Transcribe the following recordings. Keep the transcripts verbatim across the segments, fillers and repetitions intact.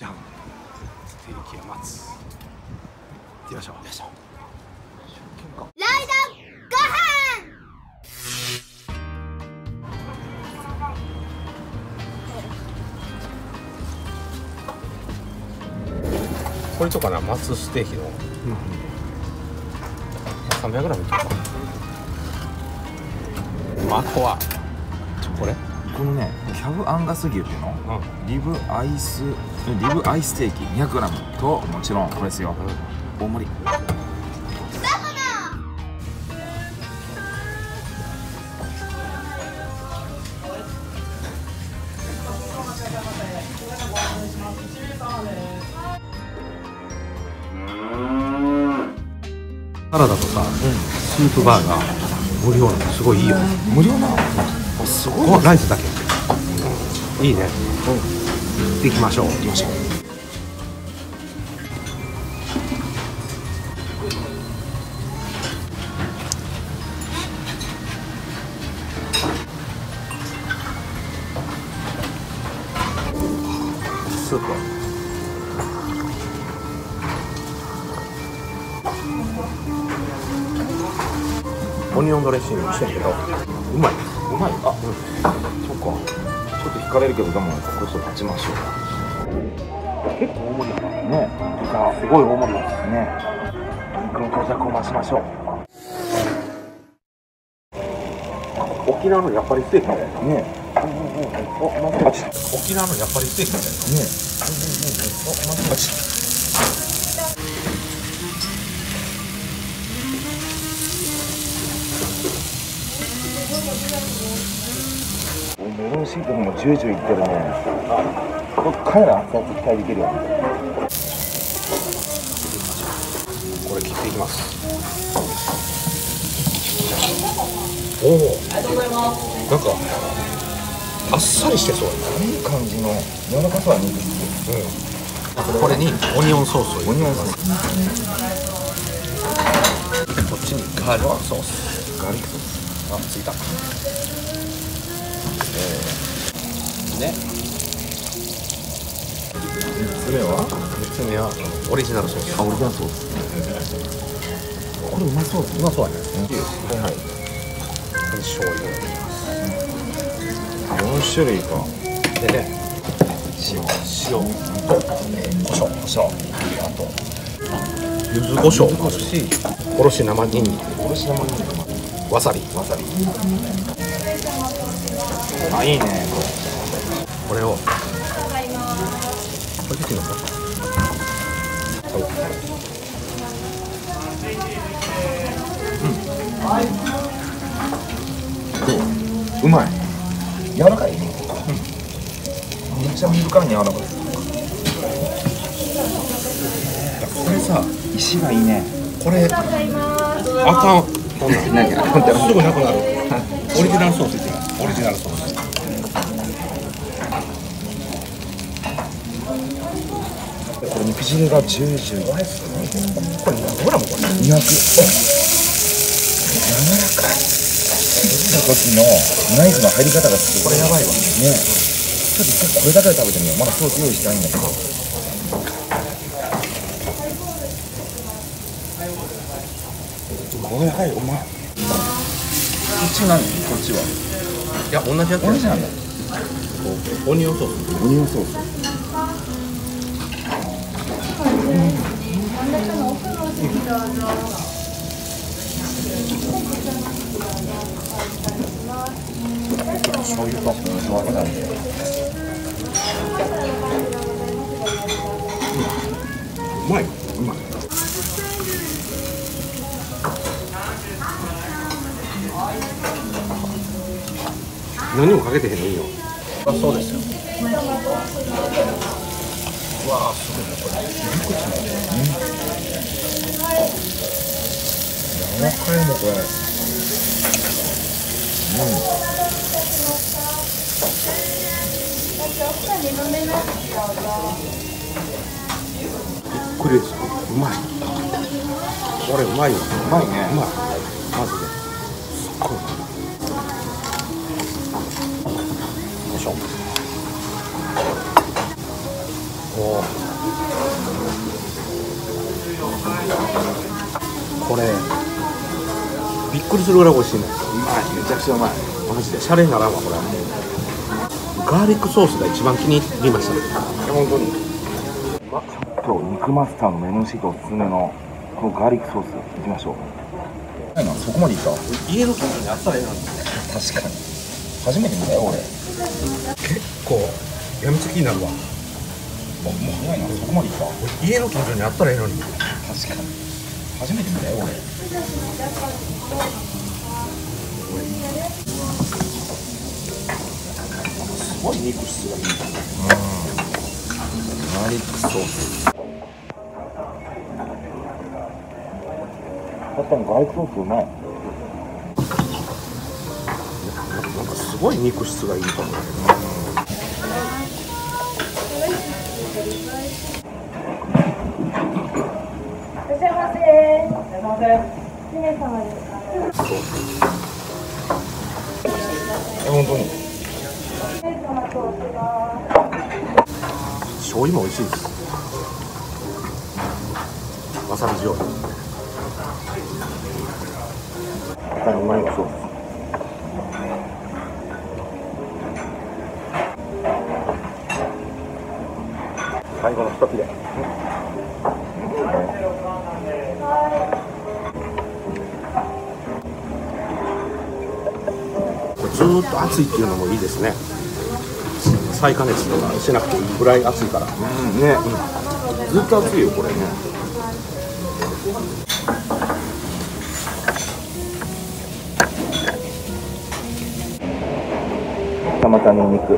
じゃん、ステーキや松。行ってみましょう。よいしょ。 ライドご飯。 これとかな、松ステーキの、うん、さんびゃくグラム いってるか。あとはちょこれこのね、キャブアンガス牛っていうの、うん、リブアイスリブアイステーキ にひゃくグラム と、もちろんこれですよ、うん、大盛り。 サラダとさ、うん、スープバーが無料なのすごいいいよね。 無料なの、うん、すごいです。 ライスだけ、うん、いいね。うん、行きましょう行きましょう。スープオニオンドレッシングしてるけどうまい。うまい。あ、うん、そっか。ちょっと引かれるけど、でもこれちょっと立ちましょう。結構大盛りだね。すごい大盛りですね。肉の到着を待ちましょう。 沖縄のやっぱりステーキみたいなね。 沖縄のやっぱりステーキみたいなね。あちメロンシートもジュージューいってるね。こっから熱々期待できるよね。 これ切っていきます。おお、ありがとうございます。なんかあっさりしてそう。 いい感じの柔らかさは肉好き。 うん。これにオニオンソースを入れます。こっちにガーリックソース。 ガーリックソース。 あ、ついた。えー、ね。 みっつめは？ みっつめはオリジナルソース。 あ、オリジナルソース。これうまそうです。 うまそうやね。 はい。 醤油を入れます。 よん種類か。 でね、塩、塩と胡椒、胡椒、あと柚子胡椒もあるし、おろし生ニンニク、 おろし生ニンニク、 わさび、 わさび。あ、いいね。 これを。これできるのか。 うん。うまい。柔らかい。うん、めっちゃ見るからに柔らかい。 これさ、 石がいいね。 これあかん。こんなん。 何あかんって。 すぐなくなる。オリジナルソースって言う。オリジナルソース。 これ肉汁がジュージュー。これ何グラムこれ？ にひゃく。柔らかい。切った時のナイフの入り方がすごい。これやばいわ。ね。ちょっとこれだけで食べてみよう。まだソース用意してないんだけど。これはい、うまい。こっち何？こっちは。 いや、同じやつ。 同じなんだ。 オニオンソース。 オニオンソース。うん。醤油とわさび。 うまい。うまい。何もかけてへんのいいよ。あ、そうですよ。うわあ、すごいねこれ。 柔らかいねこれ。うん。 びっくりです。うまい。これうまいよ。うまいね。 うまい。マジで。すっごい。よいしょ。おお。 これびっくりするぐらい美味しいね。 うまい、めちゃくちゃうまい。 マジでシャレにならんわこれ。ガーリックソースが一番気に入りましたね。 本当に。ちょっと肉マスターのメモシートおすすめのこのガーリックソースいきましょう。ないな、そこまでいった。 家の近所にあったらええのに。 確かに初めて見たよ俺。 結構やみつきになるわ。 もう早いな、そこまでいった。 家の近所にあったらええのに。 確かに初めて見たよ俺。すごい肉質がいい。うん、ガーリックソース。やっぱりガーリックソースうまい。 なんかすごい肉質がいいと思う。 いらっしゃいませ。いらっしゃいませ。姫様ですか。 本当に。 醤油も美味しいです。わさび醤油。 うまいソース。最後の一切れ。 ずーっと熱いっていうのもいいですね。再加熱とかしなくていいぐらい熱いから。 うんね、うん、ずっと熱いよこれね。またニンニク。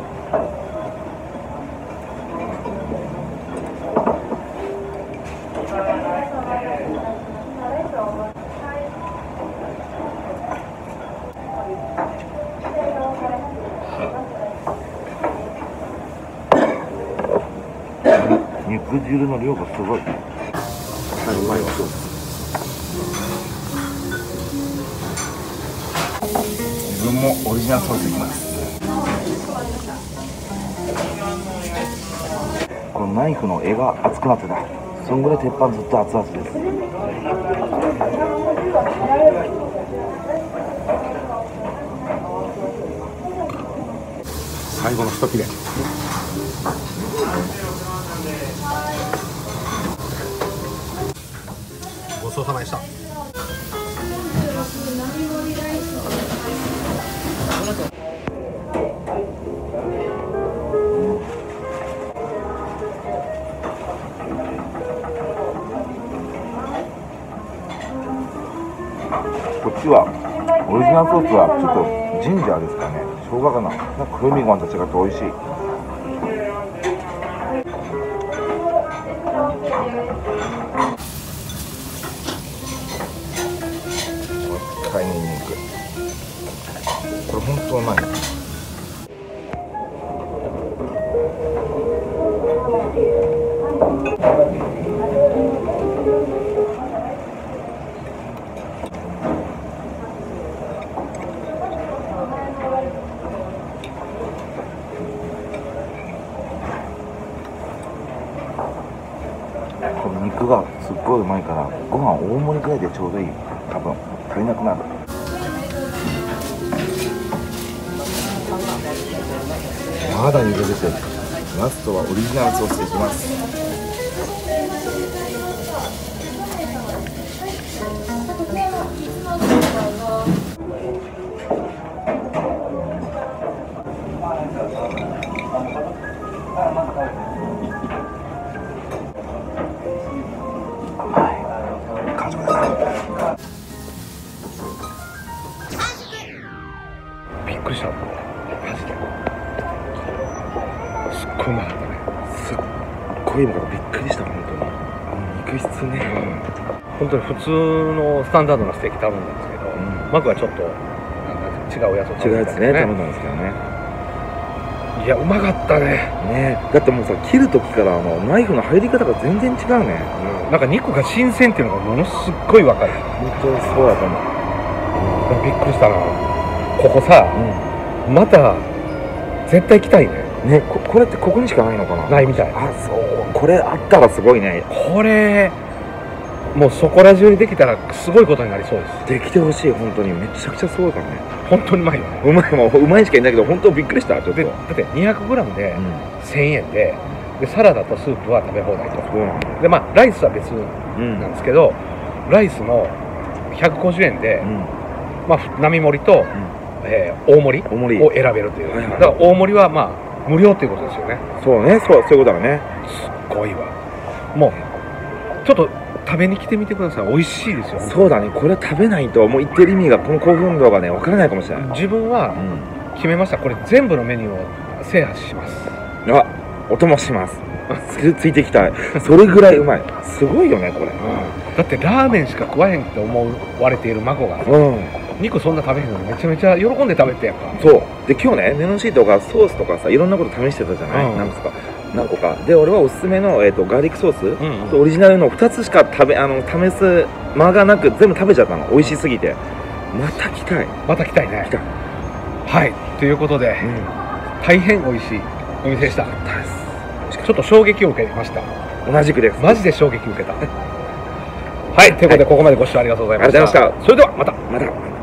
肉汁の量がすごい。 はい、うまいわ。 自分もオリジナルソースいきます。このナイフの柄が熱くなってた。そんぐらい鉄板ずっと熱々です。 最後の一切れ。ごちそうさまでした。 こっちはオリジナルソースはちょっとジンジャーですかね。生姜かな。なんか風味がまた違って美味しい。一回ニンニク。これ本当うまい。この肉がすっごいうまいからご飯大盛りぐらいでちょうどいい。多分足りなくなる。まだ肉出てる。ラストはオリジナルソースでいきます。 びっくりした。マジで。すっごいうまかったね。 すっごいもうびっくりした本当に。肉質ね、 うん、本当に普通のスタンダードなステーキ頼んだんですけど、うん、マクはちょっと違うやつを違うやつね頼んだんですけどね。 いやうまかったね。 ね、だってもうさ切る時からあのナイフの入り方が全然違うね、 うん、なんか肉が新鮮っていうのがものすっごい分かる。 本当にそうやと思う、 うん、びっくりしたな。ここさ、うん、また絶対来たいね。 ね、こ, これってここにしかないのかな。 ないみたい。 あ、そう、これあったらすごいね。 これもうそこら中にできたらすごいことになりそうです。 できてほしい、本当にめちゃくちゃすごいからね。 本当にうまいよね。 うまい、もううまいしかいないけど、本当びっくりした。ちょっとでだって にひゃくグラム でうんせんえんで、でサラダとスープは食べ放題と。 そうなんだ。 でまあライスは別うんなんですけど、ライスもひゃくごじゅうえんで、 うんまあ並盛りと、えー大盛り大盛りを選べるという、 はいはいだから大盛りはまあ無料ということですよね。 そうね、そうそういうことだね。 すっごいわ。もうちょっと食べに来てみてください。美味しいですよ。 そうだね、これ食べないともう言ってる意味が、この興奮度がね分からないかもしれない。 自分はうん、 決めました。これ全部のメニューを制覇します。 あ、お供しますつ, ついていきたい。それぐらいうまい。すごいよねこれ。 だってラーメンしか食わへんって思われている孫がうん、 肉そんな食べへんのにめちゃめちゃ喜んで食べてやんか。 そうで今日ね、メロンシートがソースとかさ、いろんなこと試してたじゃない、 うん何個か何個かで、俺はおすすめの、えー、とガーリックソース、 うんうんとオリジナルのふたつしか食べあの試す間がなく全部食べちゃったの。美味しすぎてまた来たい。 また来たいね。 来た。 はいということで、 うん、 大変美味しいお店でした。 大好ちょっと衝撃を受けました。 き同じくです。 マジで衝撃を受けたはいということで、ここまでご視聴ありがとうございました。 ありがとうございました。 それではまた。 また